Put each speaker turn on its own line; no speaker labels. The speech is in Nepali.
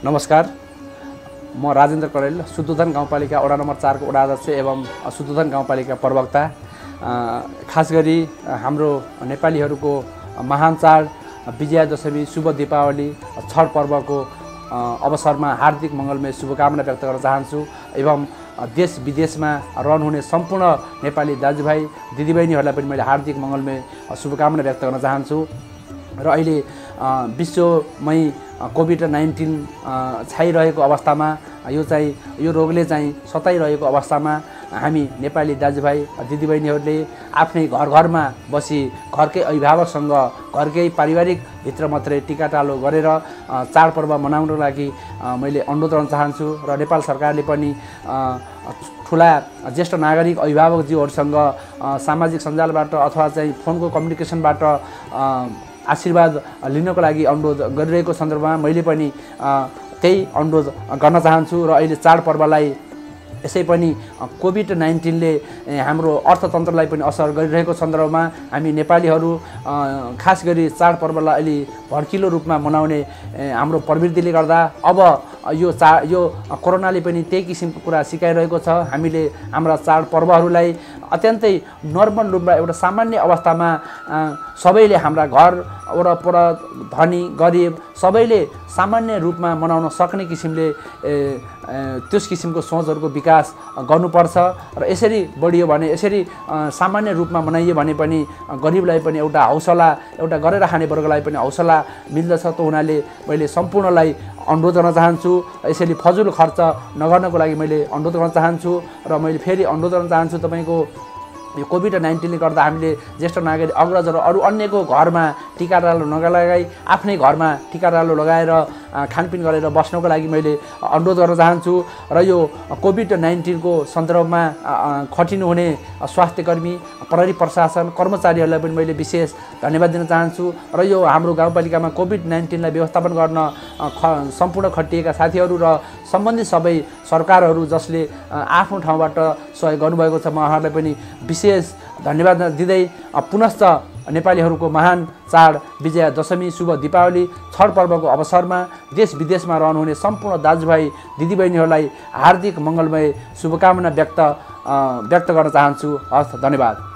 नमस्कार, म राजेन्द्र कडेल सुदुधन गाउँपालिका वडा नम्बर 4 को वडा अध्यक्ष एवं सुदुधन गाउँपालिका प्रवक्ता। खास गरी हाम्रो नेपालीहरूको महान चाड विजयादशमी शुभ दीपावली छठ पर्वको अवसरमा हार्दिक मङ्गलमय शुभकामना व्यक्त गर्न चाहन्छु एवं देश विदेशमा रहनुहुने सम्पूर्ण नेपाली दाजुभाइ दिदीबहिनीहरूलाई पनि मैले हार्दिक मङ्गलमय शुभकामना व्यक्त गर्न चाहन्छु। र अहिले विश्वमै कोभिड-19 छाइरहेको अवस्थामा यो रोगले चाहिँ सताइरहेको अवस्थामा हामी नेपाली दाजुभाइ दिदीबहिनीहरूले आफ्नै घरमा बसी घरकै अभिभावकसँग घरकै पारिवारिक भित्र मात्रै टिकाटालो गरेर चाडपर्व मनाउनको लागि मैले अनुरोध गर्न चाहन्छु। र नेपाल सरकारले पनि ठुला ज्येष्ठ नागरिक अभिभावकज्यूहरूसँग सामाजिक सञ्जालबाट अथवा चाहिँ फोनको कम्युनिकेसनबाट आशीर्वाद लिनको लागि अनुरोध गरिरहेको सन्दर्भमा मैले पनि त्यही अनुरोध गर्न चाहन्छु। र अहिले चाडपर्वलाई यसै पनि कोभिड-19ले हाम्रो अर्थतन्त्रलाई पनि असर गरिरहेको सन्दर्भमा हामी नेपालीहरू खास गरी चाडपर्वलाई अलि भड्किलो रूपमा मनाउने हाम्रो प्रवृत्तिले गर्दा अब यो कोरोनाले पनि त्यही किसिमको कुरा सिकाइरहेको छ। हामीले हाम्रा चाडपर्वहरूलाई अत्यन्तै नर्मल रूपमा एउटा सामान्य अवस्थामा सबैले हाम्रा घर वरपर धनी गरिब सबैले सामान्य रूपमा मनाउन सक्ने किसिमले त्यस किसिमको सोचहरूको विकास गर्नुपर्छ। र यसरी बढियो भने यसरी सामान्य रूपमा मनाइयो भने पनि गरिबलाई पनि एउटा हौसला एउटा गरेर खाने वर्गलाई पनि हौसला मिल्दछ। त हुनाले मैले सम्पूर्णलाई अनुरोध गर्न चाहन्छु। यसरी फजुल खर्च नगर्नको लागि मैले अनुरोध गर्न चाहन्छु। र मैले फेरि अनुरोध गर्न चाहन्छु तपाईको यो कोभिड-19ले गर्दा हामीले ज्येष्ठ नागरिक अग्रजहरू अरू अन्यको घरमा टिकाटालो नलगाई आफ्नै घरमा टिकाटालो लगाएर खानपिन गरेर बस्नको लागि मैले अनुरोध गर्न चाहन्छु। र यो कोभिड-19 को सन्दर्भमा खटिनुहुने स्वास्थ्यकर्मी प्रहरी प्रशासन कर्मचारीहरूलाई पनि मैले विशेष धन्यवाद दिन चाहन्छु। र यो हाम्रो गाउँपालिकामा कोभिड-19लाई व्यवस्थापन गर्न सम्पूर्ण खटिएका साथीहरू र सम्बन्धित सबै सरकारहरू जसले आफ्नो ठाउँबाट सहयोग गर्नुभएको छ, म उहाँहरूलाई पनि विशेष धन्यवाद दिँदै पुनश्च नेपालीहरूको महान चाड विजयादशमी शुभ दीपावली छठ पर्वको अवसरमा देश विदेशमा रहनुहुने सम्पूर्ण दाजुभाइ दिदीबहिनीहरूलाई हार्दिक मङ्गलमय शुभकामना व्यक्त गर्न चाहन्छु। हस्, धन्यवाद।